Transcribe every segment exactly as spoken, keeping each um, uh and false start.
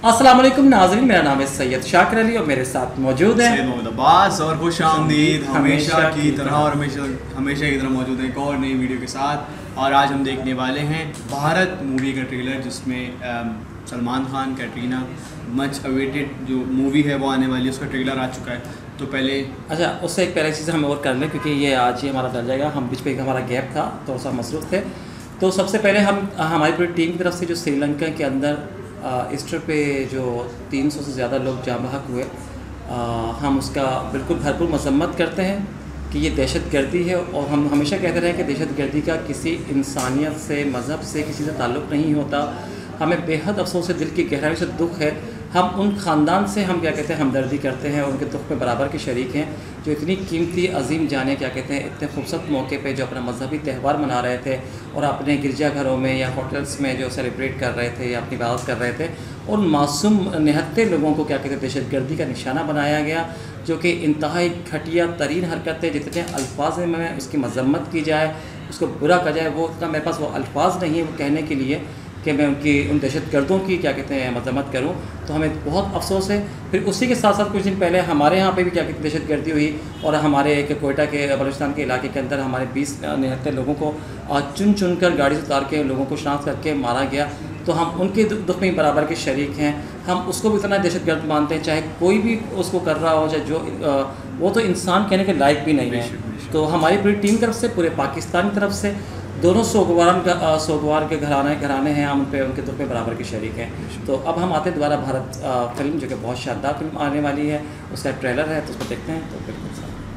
अस्सलाम वालेकुम नाज़रीन, मेरा नाम है सैयद शाकिर अली और मेरे साथ मौजूद है सैयद मोहम्मद अब्बास और खुश आमदीद हमेशा की तरह और हमेशा हमेशा की तरह मौजूद है एक और नई वीडियो के साथ। और आज हम देखने वाले हैं भारत मूवी का ट्रेलर, जिसमें सलमान खान, कैटरीना, मच अवेटेड जो मूवी है वो आने वाली है, उसका ट्रेलर आ चुका है। तो पहले अच्छा उससे एक पहले चीज़ हम और कर लें क्योंकि ये आज ही हमारा डर जाएगा, हम बीच में हमारा गैप था, थोड़ा सा मसरूफ़ थे। तो सबसे पहले हम हमारी पूरी टीम की तरफ से जो श्रीलंका के अंदर ईस्टर पे जो तीन सौ से ज़्यादा लोग जाँ बहक हुए, आ, हम उसका बिल्कुल भरपूर मजम्मत करते हैं कि ये दहशत गर्दी है। और हम हमेशा कहते रहे कि दहशत गर्दी का किसी इंसानियत से, मज़हब से, किसी से ताल्लुक़ नहीं होता। हमें बेहद अफसोस है, दिल की गहराई से दुख है। हम उन ख़ानदान से हम क्या कहते हैं हमदर्दी करते हैं और उनके दुख में बराबर के शरीक हैं, जो इतनी कीमती अजीम जाने क्या कहते हैं इतने खूबसूरत मौके पे जो अपना मजहबी त्यौहार मना रहे थे और अपने गिरजाघरों में या होटल्स में जो सेलिब्रेट कर रहे थे या अपनी इबादत कर रहे थे, उन मासूम निहत्ते लोगों को क्या कहते हैं दहशत गर्दी का निशाना बनाया गया, जो कि इंतहाई घटिया तरीन हरकत है। जितने अल्फाज में उसकी मजम्मत की जाए, उसको बुरा कहा जाए, वो उतना मेरे पास वो अल्फाज नहीं है वो कहने के लिए कि मैं उनकी उन दहशत गर्दों की क्या कहते हैं मजम्मत करूं। तो हमें बहुत अफसोस है। फिर उसी के साथ साथ कुछ दिन पहले हमारे यहाँ पे भी क्या कहते हैं दहशत गर्दी हुई और हमारे एक कोयटा के बलूचिस्तान के इलाके के अंदर हमारे बीस निहत्तर लोगों को चुन चुन कर गाड़ी से उतार के लोगों को शनाख्त करके मारा गया। तो हम उनके दुख में बराबर के शरीक हैं। हम उसको भी इतना दहशत गर्द मानते हैं, चाहे कोई भी उसको कर रहा हो, चाहे जो वो तो इंसान कहने के लायक भी नहीं है। तो हमारी पूरी टीम तरफ से, पूरे पाकिस्तान की तरफ से, दोनों सोगवार का सोगवार के घराने घराने हैं, हम उन पे उनके दुख में बराबर के शरीक हैं। तो अब हम आते हैं दोबारा भारत आ, फिल्म, जो कि बहुत शानदार फिल्म आने वाली है, उसका ट्रेलर है, तो उसको देखते हैं। तो बिल्कुल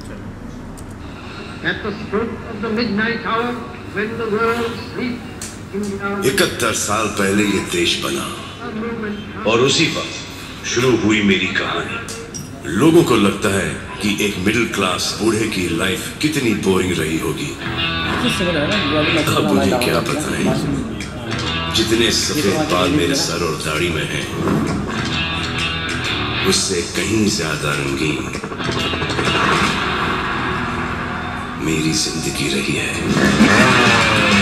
इकहत्तर साल पहले ये देश बना और उसी वक्त शुरू हुई मेरी कहानी। लोगों को लगता है कि एक मिडिल क्लास बूढ़े की लाइफ कितनी बोरिंग रही होगी। अब मुझे क्या पता है, जितने सफेद बाल मेरे सर और दाढ़ी में हैं, उससे कहीं ज्यादा रंगीन मेरी जिंदगी रही है।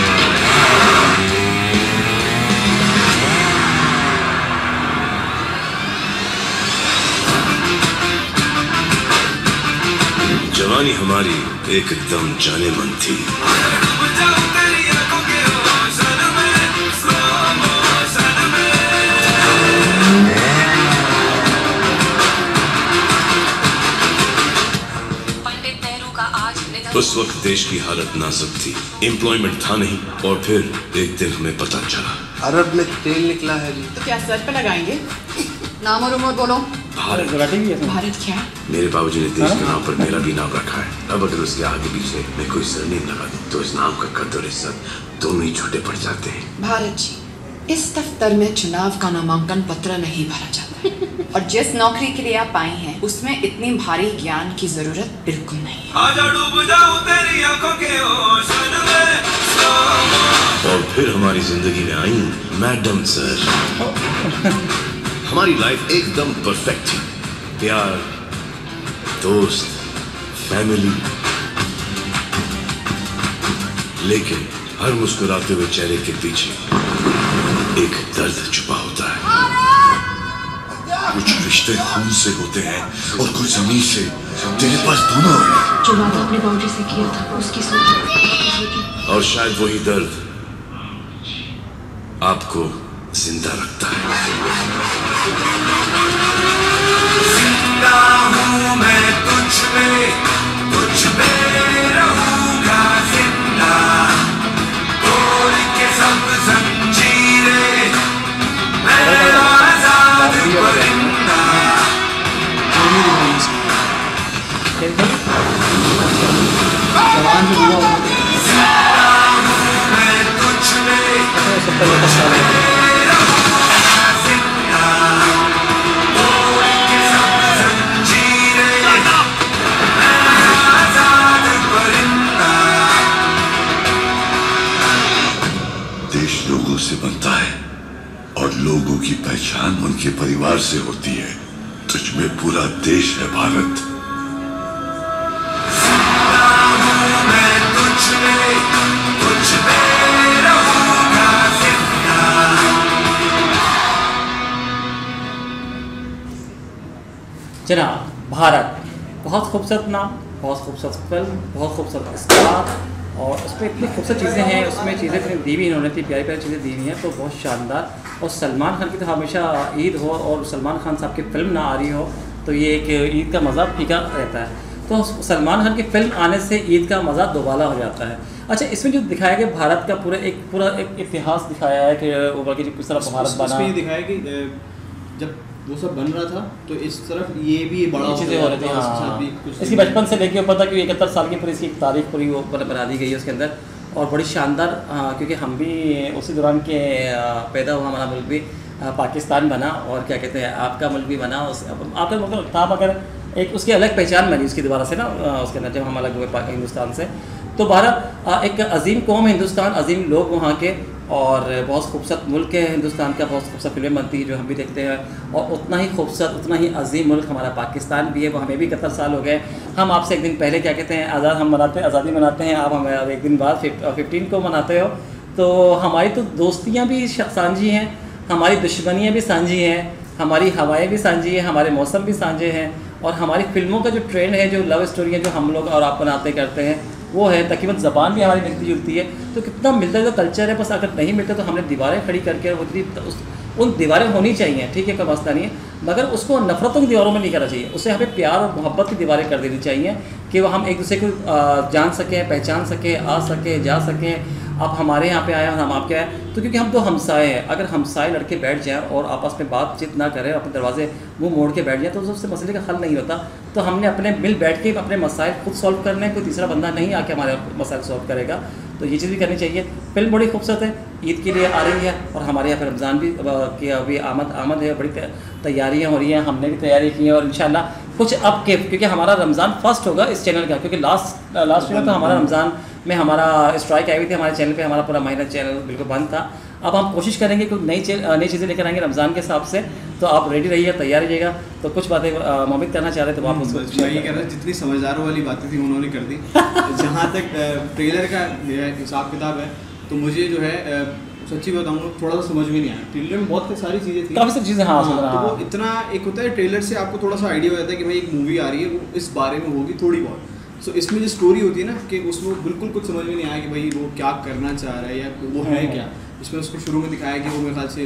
जवानी हमारी एकदम जाने मन थी। उस वक्त देश की हालत नाजुक थी, एम्प्लॉयमेंट था नहीं, और फिर एक दिन हमें पता चला अरब में तेल निकला है जी। तो क्या सर पे लगाएंगे? नाम और उम्र बोलो। भारत। भारत क्या है? मेरे बाबूजी ने देश के नाम पर मेरा भी नाम रखा है। अब अगर उसके आगे पीछे मैं कोई सरनेम लगा दूं तो इस नाम का कद्र और इज्जत दोनों ही छोटे पड़ जाते हैं। भारत जी, इस दफ्तर में चुनाव का नामांकन पत्र नहीं भरा जाता और जिस नौकरी के लिए आप आई हैं उसमें इतनी भारी ज्ञान की जरूरत बिल्कुल नहीं है। और फिर हमारी जिंदगी में आई मैडम सर। हमारी लाइफ एकदम परफेक्ट थी, प्यार, दोस्त, फैमिली। लेकिन हर मुस्कुराते हुए चेहरे के पीछे एक दर्द छुपा होता है। कुछ रिश्ते हमसे होते हैं और कुछ जमीन से। तेरे पास दोनों है। जो बात आपने बाबूजी से किया था उसकी सोच, और शायद वही दर्द आपको जिंदा रखता है। जिंदा हूँ मैं तुझ में, तुझ में रहूंगा जिंदा, तोड़ के सब जंजीरें मैं आजाद परिंदा। जिंदा हूँ मैं तुझ में, तुझ में लोगों से बनता है और लोगों की पहचान उनके परिवार से होती है। तुझ में पूरा देश है भारत। मैं तुझ में, तुझ में रहूंगा जिंदा। जनाब भारत, बहुत खूबसूरत नाम, बहुत खूबसूरत फिल्म, बहुत खूबसूरत स्टार, और उसमें इतनी खूबसूरत चीज़ें हैं, उसमें चीज़ें इतनी दी हुई इन्होंने, इतनी प्यारी प्यारी चीज़ें दी हुई हैं, तो बहुत शानदार। और सलमान खान की तो हमेशा ईद हो और सलमान खान साहब की फ़िल्म ना आ रही हो तो ये एक ईद का मज़ा फीका रहता है। तो सलमान खान की फ़िल्म आने से ईद का मज़ा दोबारा हो जाता है। अच्छा, इसमें जो दिखाया गया भारत का पूरा एक पूरा एक इतिहास दिखाया है कि वो कि किस तरह भारत बना, उसमें ये दिखाया कि जब वो सब बन रहा था तो इस तरफ ये भी बड़ा चीज़ें हो रही थी। हाँ, इसकी बचपन से लेके ऊपर तक इकहत्तर साल की पूरी इसकी तारीख पूरी वो बना दी गई है उसके अंदर, और बड़ी शानदार, क्योंकि हम भी उसी दौरान के पैदा हुआ, हमारा मुल्क भी पाकिस्तान बना, और क्या कहते हैं आपका मुल्क भी बना। उस आपका मतलब था अगर एक उसकी अलग पहचान बनी उसकी दोबारा से ना, उसके अंदर जब हम अलग हुए हिंदुस्तान से। तो भारत एक अजीम कौम है हिंदुस्तान, अजीम लोग वहाँ के, और बहुत खूबसूरत मुल्क है हिंदुस्तान का, बहुत खूबसूरत फिल्में बनती हैं जो हम भी देखते हैं, और उतना ही खूबसूरत उतना ही अजीम मुल्क हमारा पाकिस्तान भी है। वो हमें भी इकहत्तर साल हो गए, हम आपसे एक दिन पहले क्या कहते हैं आज़ाद हम मनाते हैं, आज़ादी मनाते हैं, आप हमें एक दिन बाद फिफ्टीन को मनाते हो। तो हमारी तो दोस्तियाँ भी साझी हैं, हमारी दुश्मनियाँ भी साझी हैं, हमारी हवाएँ भी साझी हैं, हमारे मौसम भी साझे हैं, और हमारी फिल्मों का जो ट्रेंड है, जो लव स्टोरी है जो हम लोग और आप बनाते करते हैं वो है, तकरीबन ज़बान भी हमारी मिलती जुलती है। तो कितना मिलता जुलता कल्चर है, बस अगर नहीं मिलता तो हमने दीवारें खड़ी करके वो उस उन दीवारें होनी चाहिए, ठीक है, कोई मसला नहीं है, मगर उसको नफ़रतों की दीवारों में नहीं करना चाहिए, उसे हमें प्यार और मोहब्बत की दीवारें कर देनी चाहिए कि वो हम एक दूसरे को जान सकें, पहचान सकें, आ सकें, जा सकें। आप हमारे यहाँ पे आए और हम आपके आए, तो क्योंकि हम तो हमसाए हैं, अगर हमसाए लड़के बैठ जाएँ और आपस में बातचीत ना करें, अपने दरवाजे मुँह मोड़ के बैठ जाए तो उससे मसले का हल नहीं होता। तो हमने अपने मिल बैठ के अपने मसाइल खुद सॉल्व करने, कोई तीसरा बंदा नहीं आके हमारे मसाइल सॉल्व करेगा। तो ये चीज़ भी करनी चाहिए। फिल्म बड़ी खूबसूरत है, ईद के लिए आ रही है, और हमारे यहाँ पर रमज़ान भी की अभी आमद आमद है, बड़ी तैयारियाँ हो रही हैं, हमने भी तैयारी की है, और इंशाल्लाह कुछ अब के, क्योंकि हमारा रमज़ान फर्स्ट होगा इस चैनल का, क्योंकि लास्ट लास्ट ईयर तो हमारा रमज़ान में हमारा स्ट्राइक आई हुई थी हमारे चैनल पे, हमारा पूरा महीना चैनल बिल्कुल बंद था। अब हम कोशिश करेंगे कुछ नई नई चीज़ें लेकर आएंगे रमज़ान के हिसाब से, तो आप रेडी रहिए, तैयार रहिएगा। तो कुछ बातें मोमित करना चाह रहे थे तो आप उसको मैं ये कह रहा था, जितनी समझदारों वाली बातें थी उन्होंने कर दी। जहाँ तक ट्रेलर का हिसाब किताब है तो मुझे जो है सच्ची बताऊँ थोड़ा सा समझ में नहीं आया। ट्रेलर में बहुत सारी चीज़ें थी, काफ़ी सारी चीज़ें, हाँ, हाँ, तो वो इतना एक होता है ट्रेलर से आपको थोड़ा सा आइडिया हो जाता है कि भाई एक मूवी आ रही है, वो इस बारे में होगी थोड़ी बहुत। सो so, इसमें जो स्टोरी होती है ना कि उसमें बिल्कुल कुछ समझ में नहीं आया कि भाई वो क्या करना चाह रहा है या वो है क्या। इसमें उसको शुरू में दिखाया कि वो मेरे ख्याल से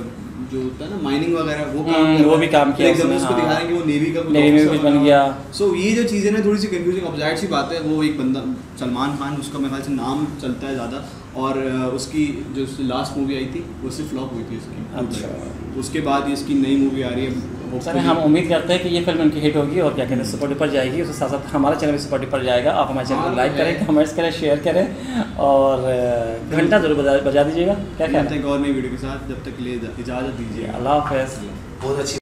जो होता है ना माइनिंग वगैरह वो काम वो भी काम किया, एकदम उसको दिखाया कि वो नेवी का नेवी में कुछ बन गया। सो ये जो चीज़ें ना थोड़ी सी कंफ्यूजिंग ऑब्जाइट सी बात है। वो एक बंदा सलमान खान, उसका मेरे ख्याल से नाम चलता है ज़्यादा, और उसकी जो लास्ट मूवी आई थी उससे फ्लॉप हुई थी इसकी। अच्छा, उसके बाद इसकी नई मूवी आ रही है। सर हम उम्मीद करते हैं कि ये फिल्म उनकी हिट होगी, और क्या कहते हैं सुपर डुपर जाएगी, उसके साथ साथ हमारा चैनल भी सुपर डुपर जाएगा। आप हमारे चैनल को लाइक करें, कमेंट्स करें, शेयर करें, और घंटा जरूर बजा बजा दीजिएगा। क्या कहते हैं, और नई वीडियो के साथ, जब तक ले इजाज़त दीजिए, अल्लाह हाफ़िज़। बहुत अच्छी